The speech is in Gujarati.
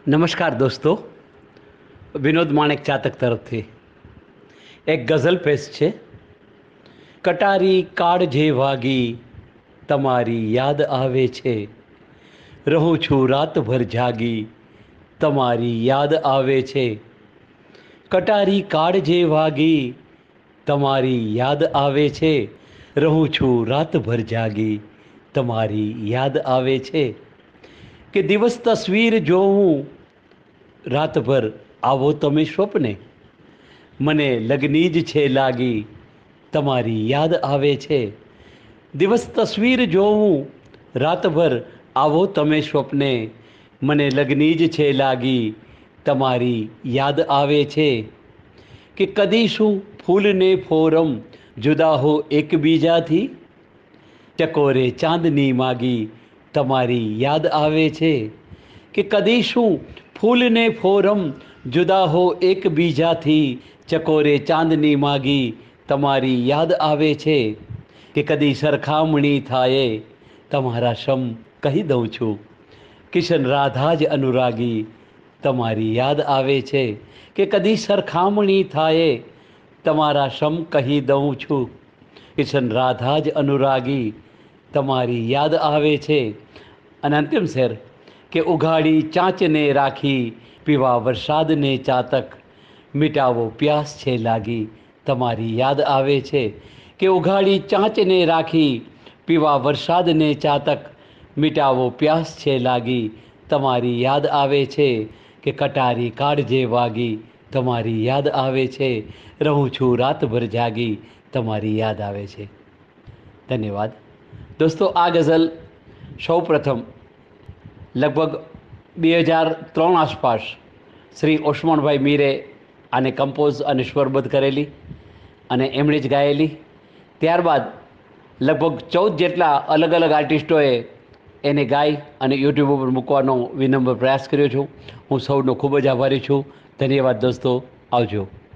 નમસ્કાર દોસ્તો, વિનોદ માણેક ચાતક તરફથી એક ગઝલ પેશ છે. કટારી કાળજે વાગી તમારી યાદ આવે છે, રહું છું રાતભર જાગી તમારી યાદ આવે છે. કટારી કાળજે વાગી તમારી યાદ આવે છે, રહું છું રાતભર જાગી તમારી યાદ આવે છે. કે દિવસ તસવીર જોઉં રાતભર આવો તમે સ્વપ્ને, મને લગની જ છે લાગી તમારી યાદ આવે છે. દિવસ તસવીર જોઉં રાતભર આવો તમે સ્વપ્ને, મને લગની જ છે લાગી તમારી યાદ આવે છે. કે કદી શું ફૂલને ફોરમ જુદા હો એકબીજાથી, ચકોરે ચાંદની માગી તમારી યાદ આવે છે. કે કદી શું ફૂલને ફોરમ જુદા હો એકબીજાથી, ચકોરે ચાંદની માગી તમારી યાદ આવે છે. કે કદી સરખામણી થાય તમારા સમ કહી દઉં છું, કિશન રાધા જ અનુરાગી તમારી યાદ આવે છે. કે કદી સરખામણી થાય તમારા સમ કહી દઉં છું, કિશન રાધા જ અનુરાગી તમારી યાદ આવે છે. અને અંતિમ શેર કે ઉઘાડી ચાંચને રાખી પીવા વરસાદને ચાતક, મિટાવો પ્યાસ છે લાગી તમારી યાદ આવે છે. કે ઉઘાડી ચાંચને રાખી પીવા વરસાદને ચાતક, મિટાવો પ્યાસ છે લાગી તમારી યાદ આવે છે. કે કટારી કાળજે વાગી તમારી યાદ આવે છે, રહું છું રાતભર જાગી તમારી યાદ આવે છે. ધન્યવાદ દોસ્તો. આ ગઝલ સૌ પ્રથમ લગભગ 2003 આસપાસ શ્રી ઓસમાણભાઈ મીરે આને કમ્પોઝ અને સ્વરબદ્ધ કરેલી અને એમણે જ ગાયેલી. ત્યારબાદ લગભગ 14 જેટલા અલગ અલગ આર્ટિસ્ટોએ એને ગાઈ અને યુટ્યુબ ઉપર મૂકવાનો વિનમ્ર પ્રયાસ કર્યો છું. હું સૌનો ખૂબ જ આભારી છું. ધન્યવાદ દોસ્તો. આવજો.